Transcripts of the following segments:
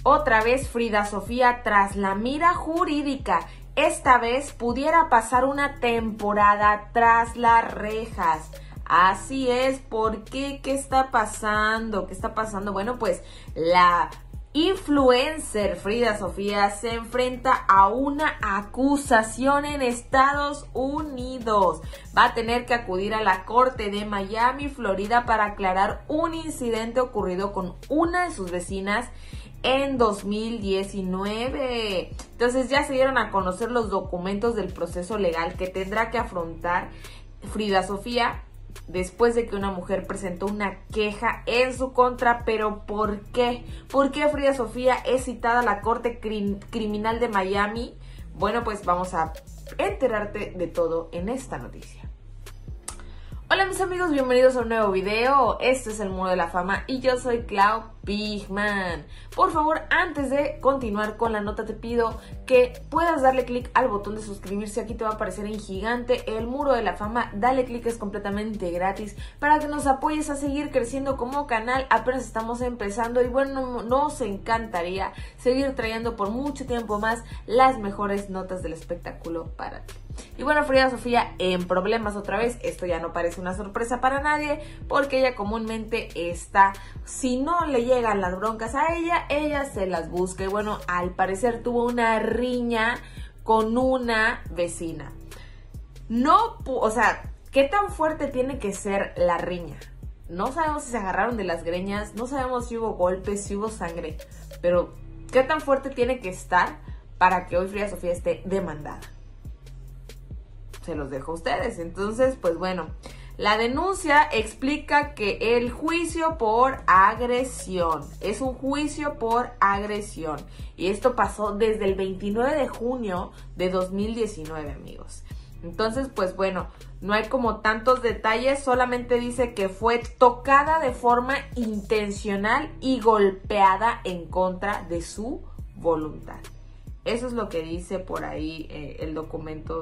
Otra vez Frida Sofía tras la mira jurídica. Esta vez pudiera pasar una temporada tras las rejas. Así es, ¿por qué? ¿Qué está pasando? ¿Qué está pasando? Bueno, pues la influencer Frida Sofía se enfrenta a una acusación en Estados Unidos. Va a tener que acudir a la corte de Miami, Florida, para aclarar un incidente ocurrido con una de sus vecinas en 2019. Entonces ya se dieron a conocer los documentos del proceso legal que tendrá que afrontar Frida Sofía después de que una mujer presentó una queja en su contra. Pero ¿por qué? ¿Por qué Frida Sofía es citada a la Corte Criminal de Miami? Bueno, pues vamos a enterarte de todo en esta noticia. Hola mis amigos, bienvenidos a un nuevo video. Este es el Muro de la Fama y yo soy Clau Pigman. Por favor, antes de continuar con la nota, te pido que puedas darle clic al botón de suscribirse. Aquí te va a aparecer en gigante el Muro de la Fama. Dale clic, es completamente gratis para que nos apoyes a seguir creciendo como canal. Apenas estamos empezando y bueno, nos encantaría seguir trayendo por mucho tiempo más las mejores notas del espectáculo para ti. Y bueno, Frida Sofía en problemas otra vez. Esto ya no parece una sorpresa para nadie, porque ella comúnmente está, si no le llegan las broncas a ella se las busca. Y bueno, al parecer tuvo una riña con una vecina. No, o sea, ¿qué tan fuerte tiene que ser la riña? No sabemos si se agarraron de las greñas, no sabemos si hubo golpes, si hubo sangre, pero ¿qué tan fuerte tiene que estar para que hoy Frida Sofía esté demandada? Se los dejo a ustedes. Entonces, pues bueno, la denuncia explica que el juicio por agresión es un juicio por agresión y esto pasó desde el 29 de junio de 2019, amigos. Entonces, pues bueno, no hay como tantos detalles, solamente dice que fue tocada de forma intencional y golpeada en contra de su voluntad. Eso es lo que dice por ahí el documento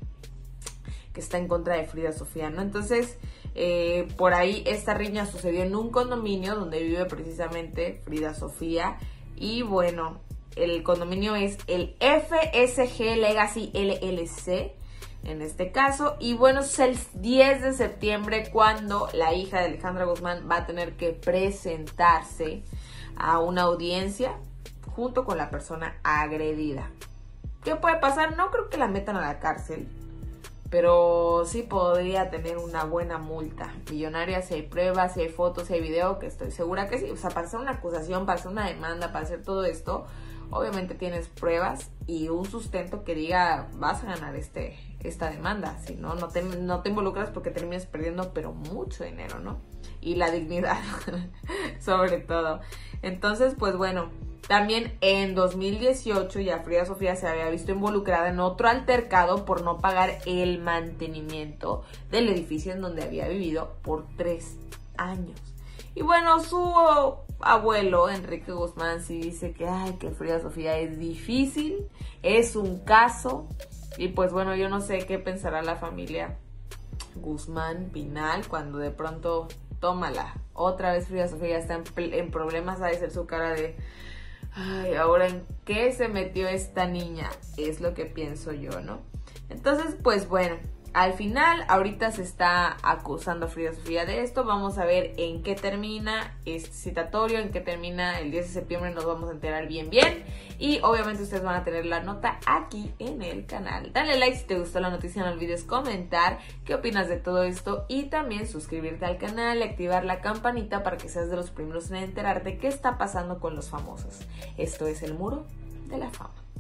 que está en contra de Frida Sofía, ¿no? Entonces, por ahí esta riña sucedió en un condominio donde vive precisamente Frida Sofía. Y bueno, el condominio es el FSG Legacy LLC, en este caso. Y bueno, es el 10 de septiembre cuando la hija de Alejandra Guzmán va a tener que presentarse a una audiencia junto con la persona agredida. ¿Qué puede pasar? No creo que la metan a la cárcel, pero sí podría tener una buena multa millonaria si hay pruebas, si hay fotos, si hay video, que estoy segura que sí. O sea, para hacer una acusación, para hacer una demanda, para hacer todo esto, obviamente tienes pruebas y un sustento que diga vas a ganar esta demanda. Si no, no te involucras porque terminas perdiendo, pero mucho dinero, ¿no? Y la dignidad, sobre todo. Entonces, pues bueno, también en 2018 ya Frida Sofía se había visto involucrada en otro altercado por no pagar el mantenimiento del edificio en donde había vivido por 3 años. Y bueno, su abuelo, Enrique Guzmán, sí dice que Frida Sofía es difícil, es un caso. Y pues bueno, yo no sé qué pensará la familia Guzmán Pinal cuando de pronto, tómala, otra vez Frida Sofía está en problemas. Ha de ser su cara de ay, ahora ¿en qué se metió esta niña? Es lo que pienso yo, ¿no? Entonces, pues bueno, al final, ahorita se está acusando a Frida Sofía de esto. Vamos a ver en qué termina este citatorio, en qué termina el 10 de septiembre. Nos vamos a enterar bien. Y obviamente ustedes van a tener la nota aquí en el canal. Dale like si te gustó la noticia, no olvides comentar qué opinas de todo esto. Y también suscribirte al canal y activar la campanita para que seas de los primeros en enterarte qué está pasando con los famosos. Esto es el Muro de la Fama.